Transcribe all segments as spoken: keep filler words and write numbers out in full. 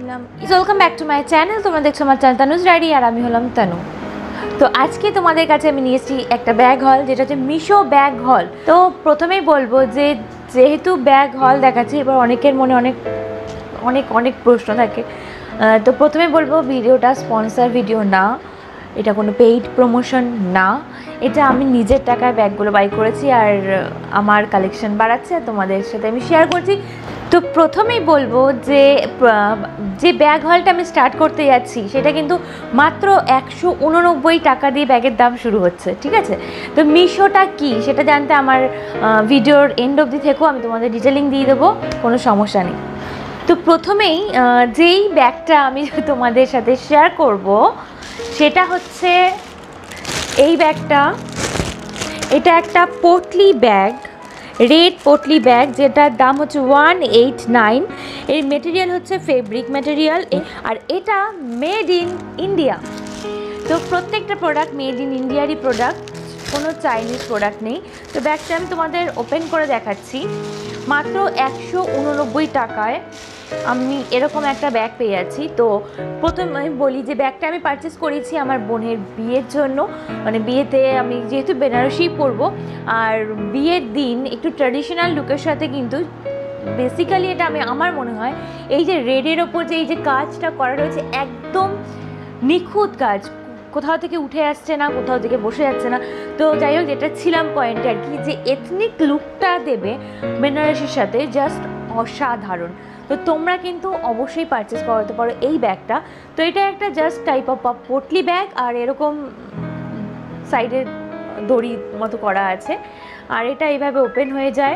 আসসালাম, welcome back to my channel. তোমরা দেখছো আমার চ্যানেল তানুজ ডায়েরি, আর আমি হলাম তানু। তো আজকে তোমাদের কাছে আমি নিয়ে এসেছি একটা ব্যাগ হল, যেটা হচ্ছে মিশো ব্যাগ হল। তো প্রথমেই বলবো যে যেহেতু ব্যাগ হল দেখাচ্ছি, এবার অনেকের মনে অনেক অনেক অনেক প্রশ্ন থাকে। তো প্রথমে বলবো ভিডিওটা স্পন্সর ভিডিও না, এটা কোনো পেইড প্রমোশন না, এটা আমি নিজের টাকায় ব্যাগগুলো বাই করেছি আর আমার কালেকশন বাড়াচ্ছে, তোমাদের সাথে আমি শেয়ার করছি। তো প্রথমেই বলবো যে যে ব্যাগ হলটা আমি স্টার্ট করতে যাচ্ছি সেটা কিন্তু মাত্র একশো উননব্বই টাকা দিয়ে ব্যাগের দাম শুরু হচ্ছে, ঠিক আছে? তো মিশোটা কি সেটা জানতে আমার ভিডিওর এন্ড অবধি থেকেও, আমি তোমাদের ডিটেলিং দিয়ে দেবো, কোনো সমস্যা নেই। তো প্রথমেই যেই ব্যাগটা আমি তোমাদের সাথে শেয়ার করব সেটা হচ্ছে এই ব্যাগটা। এটা একটা potli bag, red potli bag, যেটার দাম হচ্ছে ওয়ান এইট নাইন। এর মেটেরিয়াল হচ্ছে ফেব্রিক মেটেরিয়াল, আর এটা মেড ইন ইন্ডিয়া। তো প্রত্যেকটা প্রোডাক্ট মেড ইন ইন্ডিয়ারই প্রোডাক্ট, কোনো চাইনিজ প্রোডাক্ট নেই। তো ব্যাগটা আমি তোমাদের ওপেন করে দেখাচ্ছি। মাত্র একশো উননব্বই টাকায় আমি এরকম একটা ব্যাগ পেয়ে যাচ্ছি। তো প্রথমে আমি বলি যে ব্যাগটা আমি পারচেস করেছি আমার বোনের বিয়ের জন্য, মানে বিয়েতে আমি যেহেতু বেনারসি পরবো, আর বিয়ের দিন একটু ট্র্যাডিশনাল লুকের সাথে কিন্তু বেসিক্যালি এটা আমি আমার মনে হয় এই যে রেডের ওপর যে এই যে কাজটা করা রয়েছে, একদম নিখুঁত কাজ, কোথাও থেকে উঠে আসছে না, কোথাও থেকে বসে যাচ্ছে না। তো যাই হোক, যেটা ছিলাম পয়েন্টে আর কি, যে এথনিক লুকটা দেবে বেনারসির সাথে, জাস্ট অসাধারণ। তো তোমরা কিন্তু অবশ্যই পারচেস করাতে পারো এই ব্যাগটা। তো এটা একটা just type of potli bag, আর এরকম সাইডের দড়ি মতো করা আছে, আর এটা এইভাবে ওপেন হয়ে যায়,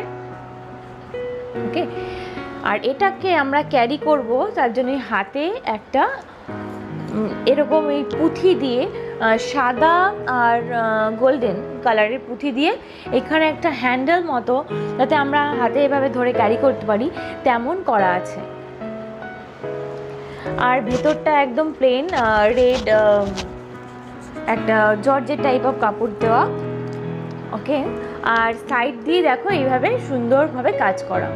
ওকে। আর এটাকে আমরা ক্যারি করব, তার জন্য হাতে একটা এরকম এই পুঁথি দিয়ে, সাদা আর গোল্ডেন কালারের পুঁথি দিয়ে এখানে একটা হ্যান্ডেল মতো, যাতে আমরা হাতে এভাবে ধরে ক্যারি করতে পারি, তেমন করা আছে। আর ভেতরটা একদম প্লেন রেড একটা জর্জের টাইপ অফ কাপড় দেওয়া, ওকে। আর সাইড দিয়ে দেখো এইভাবে সুন্দরভাবে কাজ করা।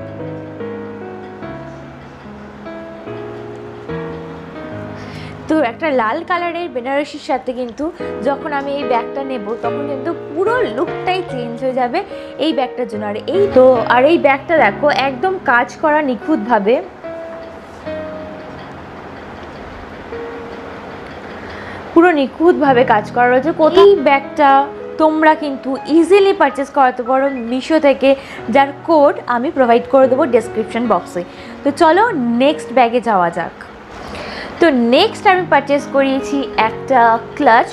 তো একটা লাল কালারের বেনারসির সাথে কিন্তু যখন আমি এই ব্যাগটা নেব, তখন কিন্তু পুরো লুকটাই চেঞ্জ হয়ে যাবে এই ব্যাগটার জন্য। আর এই তো আর এই ব্যাগটা দেখো একদম কাজ করা নিখুঁতভাবে, পুরো নিখুঁতভাবে কাজ করা রয়েছে। কোথায় ব্যাগটা তোমরা কিন্তু ইজিলি পারচেস করাতে পারো মিশো থেকে, যার কোড আমি প্রোভাইড করে দেবো ডেসক্রিপশন বক্সে। তো চলো নেক্সট ব্যাগে যাওয়া যাক। তো নেক্সট আমি পারচেস করিয়েছি একটা ক্লাচ।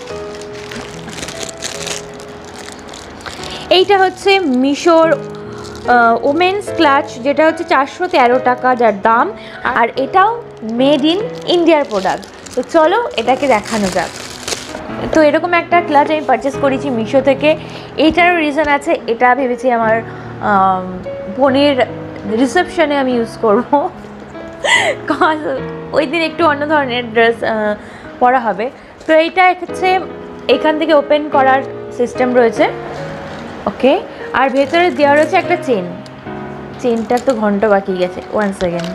এইটা হচ্ছে মিশোর ওমেন্স ক্লাচ, যেটা হচ্ছে চারশো তেরো টাকা যার দাম, আর এটাও মেড ইন ইন্ডিয়ার প্রোডাক্ট। তো চলো এটাকে দেখানো যাক। তো এরকম একটা ক্লাচ আমি পারচেস করেছি মিশো থেকে। এইটারও রিজন আছে, এটা ভেবেছি আমার বোনের রিসেপশনে আমি ইউজ করবো, কারণ ওই দিন একটু অন্য ধরনের ড্রেস পরা হবে। তো এইটা হচ্ছে এখান থেকে ওপেন করার সিস্টেম রয়েছে, ওকে। আর ভেতরে দেওয়া রয়েছে একটা চেন, চেনটার তো ঘন্টা বাকি গেছে, ওয়ান সেকেন্ড,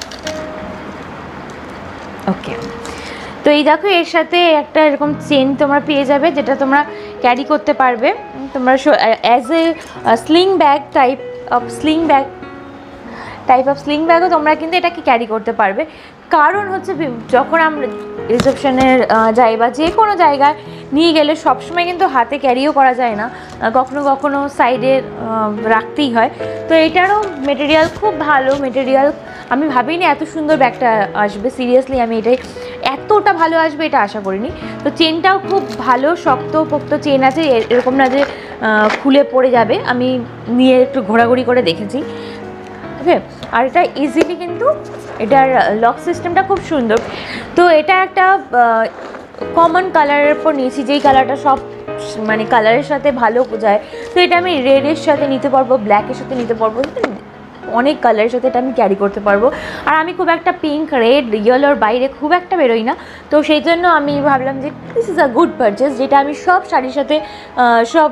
ওকে। তো এই দেখো এর সাথে একটা এরকম চেন তোমরা পেয়ে যাবে, যেটা তোমরা ক্যারি করতে পারবে তোমরা as a sling bag type of sling bag type of sling ব্যাগও তোমরা কিন্তু এটাকে ক্যারি করতে পারবে। কারণ হচ্ছে যখন আমরা রিসেপশনের যাই বা যে কোনো জায়গায় নিয়ে গেলে সবসময় কিন্তু হাতে ক্যারিও করা যায় না, কখনো কখনো সাইডে রাখতেই হয়। তো এটারও মেটেরিয়াল খুব ভালো মেটেরিয়াল, আমি ভাবিনি এত সুন্দর ব্যাগটা আসবে, সিরিয়াসলি আমি এটাই এতটা ভালো আসবে এটা আশা করিনি। তো চেনটাও খুব ভালো শক্ত পোক্ত চেন আছে, এরকম না যে খুলে পড়ে যাবে। আমি নিয়ে একটু ঘোরাঘুরি করে দেখেছি, ওকে। আর এটা ইজিলি কিন্তু এটার লক সিস্টেমটা খুব সুন্দর। তো এটা একটা কমন কালারের উপর নিয়েছি, যেই কালারটা সব মানে কালারের সাথে ভালো যায়। তো এটা আমি রেডের সাথে নিতে পারবো, ব্ল্যাকের সাথে নিতে পারবো, অনেক কালারের সাথে এটা আমি ক্যারি করতে পারবো। আর আমি খুব একটা পিঙ্ক রেড ইয়েলোর বাইরে খুব একটা বেরোই না, তো সেই জন্য আমি ভাবলাম যে this is a good purchase, যেটা আমি সব শাড়ির সাথে সব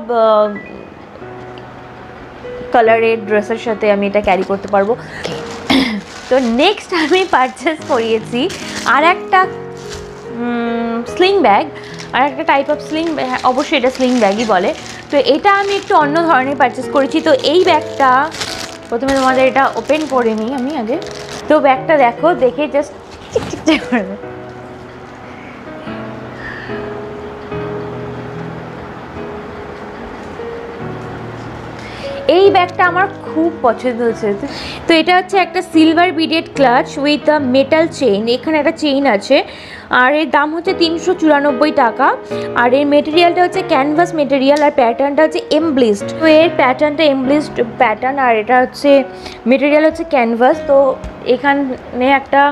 কালারের ড্রেসের সাথে আমি এটা ক্যারি করতে পারবো। তো নেক্সট আমি পারচেস করিয়েছি আর একটা স্লিং ব্যাগ, আর একটা টাইপ অফ স্লিং, অবশ্যই এটা স্লিং ব্যাগই বলে। তো এটা আমি একটু অন্য ধরনের পারচেস করেছি। তো এই ব্যাগটা প্রথমে তোমাদের এটা ওপেন করে নিই আমি আগে। তো ব্যাগটা দেখো, দেখে জাস্ট চিকচিক করবে। এই ব্যাগটা আমার খুব পছন্দ হয়েছে। তো এটা হচ্ছে একটা silver beaded clutch with a metal chain, এখানে একটা চেইন আছে, আর এর দাম হচ্ছে তিনশো চুরানব্বই টাকা। আর এর মেটেরিয়ালটা হচ্ছে ক্যানভাস মেটেরিয়াল, আর প্যাটার্নটা হচ্ছে এমব্লিসড। তো এর প্যাটার্নটা এমব্লিসড প্যাটার্ন, আর এটা হচ্ছে মেটেরিয়াল হচ্ছে ক্যানভাস। তো এখানে একটা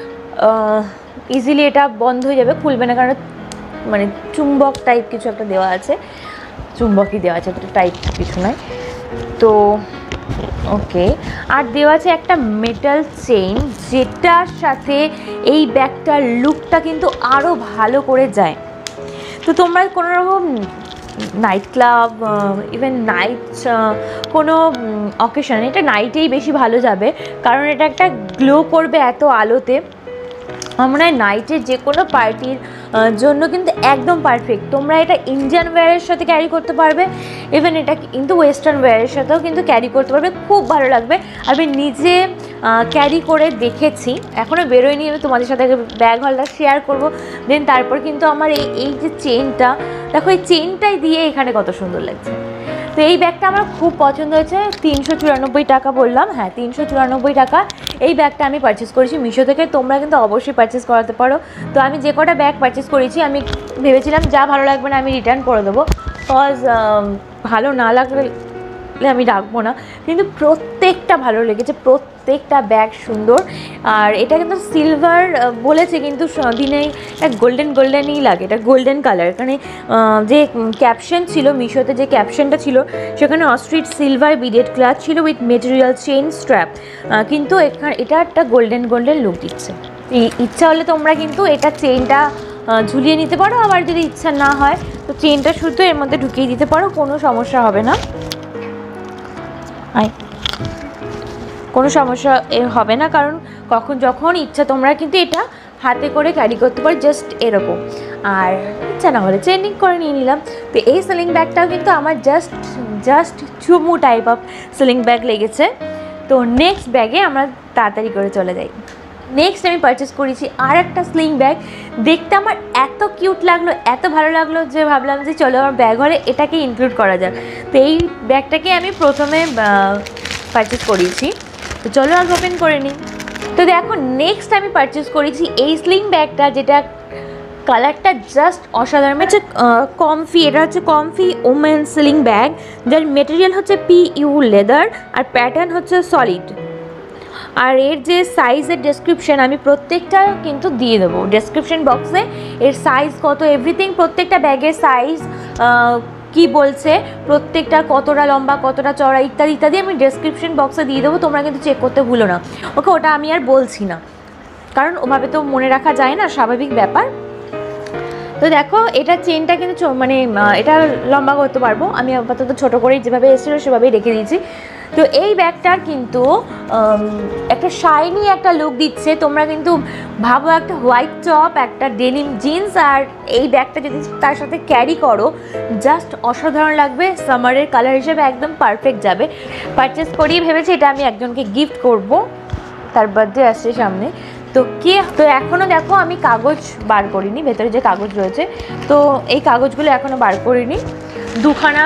ইজিলি এটা বন্ধ হয়ে যাবে, খুলবে না, কারণ মানে চুম্বক টাইপ কিছু একটা দেওয়া আছে, চুম্বকই দেওয়া আছে, টাইপ কিছু নয়। তো ওকে, আর দেওয়া আছে একটা মেটাল চেইন, যেটার সাথে এই ব্যাগটার লুকটা কিন্তু আরও ভালো করে যায়। তো তোমরা কোনো রকম নাইট ক্লাব, ইভেন নাইট কোনো অকেশন, এটা নাইটেই বেশি ভালো যাবে, কারণ এটা একটা গ্লো করবে এত আলোতে। আমার মনে হয় নাইটের যে কোনো পার্টির জন্য কিন্তু একদম পারফেক্ট। তোমরা এটা ইন্ডিয়ান ওয়্যারের সাথে ক্যারি করতে পারবে, ইভেন এটা কিন্তু ওয়েস্টার্ন ওয়্যারের সাথেও কিন্তু ক্যারি করতে পারবে, খুব ভালো লাগবে। আমি নিজে ক্যারি করে দেখেছি, এখনও বেরোয়নি, আমি তোমাদের সাথে ব্যাগ হলটা শেয়ার করবো। দেন তারপর কিন্তু আমার এই এই যে চেইনটা দেখো, এই চেইনটাই দিয়ে এখানে কত সুন্দর লাগছে। তো এই ব্যাগটা আমার খুব পছন্দ হয়েছে। তিনশো চুরানব্বই টাকা বললাম, হ্যাঁ তিনশো চুরানব্বই টাকা এই ব্যাগটা আমি পারচেস করেছি মিশো থেকে। তোমরা কিন্তু অবশ্যই পারচেস করাতে পারো। তো আমি যে কটা ব্যাগ পারচেস করেছি, আমি ভেবেছিলাম যা ভালো লাগবে না আমি রিটার্ন করে দেবো, বিকজ ভালো না লাগলে আমি রাখবো না, কিন্তু প্রত্যেকটা ভালো লেগেছে, প্রত্যেকটা ব্যাগ সুন্দর। আর এটা কিন্তু সিলভার বলেছে, কিন্তু দিনে এটা গোল্ডেন গোল্ডেনই লাগে, এটা গোল্ডেন কালার। এখানে যে ক্যাপশন ছিল মিশোতে, যে ক্যাপশনটা ছিল সেখানে অস্ট্রিচ সিলভার বিডেড ক্লাচ ছিল উইথ মেটেরিয়াল চেইন স্ট্র্যাপ, কিন্তু এখানে এটা একটা গোল্ডেন গোল্ডেন লুক দিচ্ছে। ইচ্ছা হলে তোমরা কিন্তু এটা চেইনটা ঝুলিয়ে নিতে পারো, আবার যদি ইচ্ছা না হয় তো চেইনটা শুধু এর মধ্যে ঢুকিয়ে দিতে পারো, কোনো সমস্যা হবে না, কোনো সমস্যা হবে না। কারণ কখন যখন ইচ্ছা তোমরা কিন্তু এটা হাতে করে ক্যারি করতে পারো, জাস্ট এরকম। আর ইচ্ছা না হলে চেইনিং করে নিয়ে নিলাম। তো এই সিলিং ব্যাগটাও কিন্তু আমার জাস্ট জাস্ট চুমু টাইপ অফ সিলিং ব্যাগ লেগেছে। তো নেক্সট ব্যাগে আমরা তাড়াতাড়ি করে চলে যাই। নেক্সট আমি পারচেস করেছি আর একটা স্লিং ব্যাগ। দেখতে আমার এত কিউট লাগলো, এত ভালো লাগলো যে ভাবলাম যে চলো আমার ব্যাগ হলে এটাকে ইনক্লুড করা যাক। তো এই ব্যাগটাকে আমি প্রথমে পারচেস করেছি। তো চলো আগে ওপেন করে নিই। তো দেখো নেক্সট আমি পারচেস করেছি এই স্লিং ব্যাগটা, যেটা কালারটা জাস্ট অসাধারণ, হচ্ছে কমফি। এটা হচ্ছে কমফি ওমেন স্লিং ব্যাগ, যার মেটেরিয়াল হচ্ছে পি ইউ লেদার, আর প্যাটার্ন হচ্ছে সলিড। আর এর যে সাইজের ডেসক্রিপশন আমি প্রত্যেকটা কিন্তু দিয়ে দেবো ডেসক্রিপশন বক্সে, এর সাইজ কত, এভরিথিং, প্রত্যেকটা ব্যাগের সাইজ কি বলছে, প্রত্যেকটা কতটা লম্বা, কতটা চড়া, ইত্যাদি ইত্যাদি আমি ডেসক্রিপশন বক্সে দিয়ে দেবো, তোমরা কিন্তু চেক করতে ভুলো না। ওকে, ওটা আমি আর বলছি না, কারণ ওভাবে তো মনে রাখা যায় না, স্বাভাবিক ব্যাপার। তো দেখো এটা চেনটা কিন্তু মানে এটা লম্বা করতে পারবো, আমি আপাতত ছোটো করেই যেভাবে এসেছিলো সেভাবেই রেখে দিয়েছি। তো এই ব্যাগটার কিন্তু একটা শাইনি একটা লুক দিচ্ছে। তোমরা কিন্তু ভাবো একটা হোয়াইট টপ, একটা ডেনিম জিন্স, আর এই ব্যাগটা যদি তার সাথে ক্যারি করো জাস্ট অসাধারণ লাগবে। সামারের কালার হিসেবে একদম পারফেক্ট যাবে। পারচেস করিয়ে ভেবেছি এটা আমি একজনকে গিফট করব, তার বার্থডে আসছে সামনে। তো কে তো এখনও দেখো আমি কাগজ বার করিনি, ভেতরে যে কাগজ রয়েছে তো এই কাগজগুলো এখনও বার করিনি। দুখানা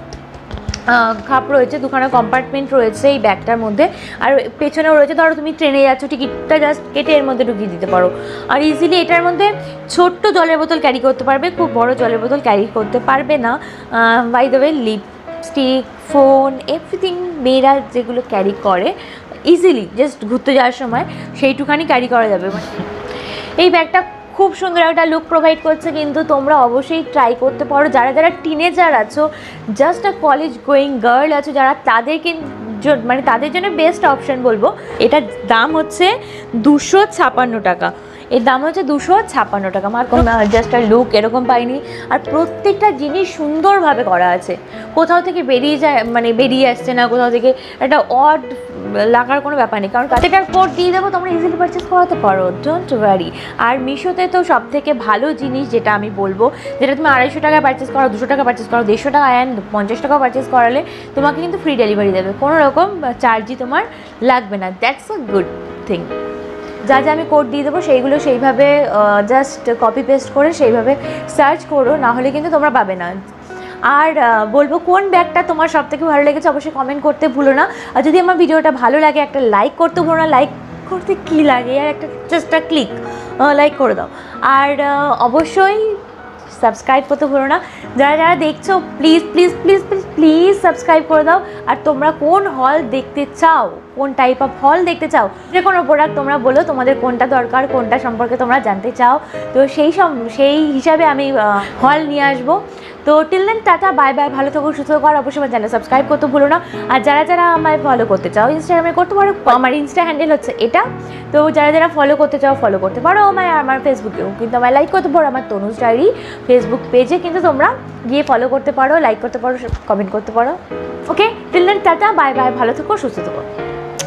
খাপ রয়েছে, দুখানা কম্পার্টমেন্ট রয়েছে এই ব্যাগটার মধ্যে, আর পেছনেও রয়েছে। ধরো তুমি ট্রেনে যাচ্ছ, টিকিটটা জাস্ট কেটে এর মধ্যে ঢুকিয়ে দিতে পারো। আর ইজিলি এটার মধ্যে ছোট্ট জলের বোতল ক্যারি করতে পারবে, খুব বড় জলের বোতল ক্যারি করতে পারবে না। By the way lipstick, phone, everything মেয়েরা যেগুলো ক্যারি করে ইজিলি জাস্ট ঘুরতে যাওয়ার সময় সেইটুখানি ক্যারি করা যাবে। এই ব্যাগটা খুব সুন্দর একটা লুক প্রোভাইড করছে, কিন্তু তোমরা অবশ্যই ট্রাই করতে পারো। যারা যারা টিনেজার আছো, just a college going girl আছো, যারা তাদের কিন্তু মানে তাদের জন্য বেস্ট অপশান বলবো। এটার দাম হচ্ছে দুশো ছাপান্ন টাকা। এর দাম হচ্ছে দুশো ছাপ্পান্ন টাকা। আমার জাস্ট আর লুক এরকম পাইনি, আর প্রত্যেকটা জিনিস সুন্দরভাবে করা আছে, কোথাও থেকে বেরিয়ে যায় মানে বেরিয়ে আসছে না, কোথাও থেকে একটা অড লাগার কোনো ব্যাপার নেই, কারণ প্রত্যেকটার কোড দিয়ে দেবো, তোমরা ইজিলি পারচেস করাতে পারো, ডোন্ট ওয়ারি। আর মিশোতে তো সব থেকে ভালো জিনিস যেটা আমি বলবো, যেটা তুমি আড়াইশো টাকায় পারচেস করো, দুশো টাকা পারচেস করো, দেড়শো টাকা অ্যান্ড পঞ্চাশ টাকা পারচেস করালে তোমাকে কিন্তু ফ্রি ডেলিভারি দেবে, কোনো রকম চার্জই তোমার লাগবে না। That's a good thing. যা যা আমি কোড দিয়ে দেবো সেইগুলো সেইভাবে জাস্ট কপি পেস্ট করে সেইভাবে সার্চ করো, না হলে কিন্তু তোমরা পাবে না। আর বলবো কোন ব্যাগটা তোমার সব থেকে ভালো লেগেছে অবশ্যই কমেন্ট করতে ভুলো না। আর যদি আমার ভিডিওটা ভালো লাগে একটা লাইক করতে ভুলো না। লাইক করতে কী লাগে আর একটা জাস্ট একটা ক্লিক লাইক করে দাও। আর অবশ্যই সাবস্ক্রাইব করতে ভুলো না। যারা যারা দেখছো please please please please please subscribe করে দাও। আর তোমরা কোন হল দেখতে চাও, কোন টাইপ অফ হল দেখতে চাও, যে কোনো প্রোডাক্ট তোমরা বলো তোমাদের কোনটা দরকার, কোনটা সম্পর্কে তোমরা জানতে চাও, তো সেই সব সেই হিসাবে আমি হল নিয়ে আসবো। তো till then tata, bye bye, ভালো থাকো, সুস্থ থাকো। আর অবশ্যই আমার চ্যানেল সাবস্ক্রাইব করতে ভুলো না। আর যারা যারা আমায় ফলো করতে চাও ইনস্টাগ্রামে করতে পারো, আমার ইনস্টা হ্যান্ডেল হচ্ছে এটা। তো যারা যারা ফলো করতে চাও ফলো করতে পারো আমায়, আমার ফেসবুকেও কিন্তু আমায় লাইক করতে পারো, আমার তনুজ ডায়েরি ফেসবুক পেজে কিন্তু তোমরা গিয়ে ফলো করতে পারো, লাইক করতে পারো, কমেন্ট করতে পারো। Okay, till then tata, bye bye, ভালো থেকো, সুস্থ থাকো।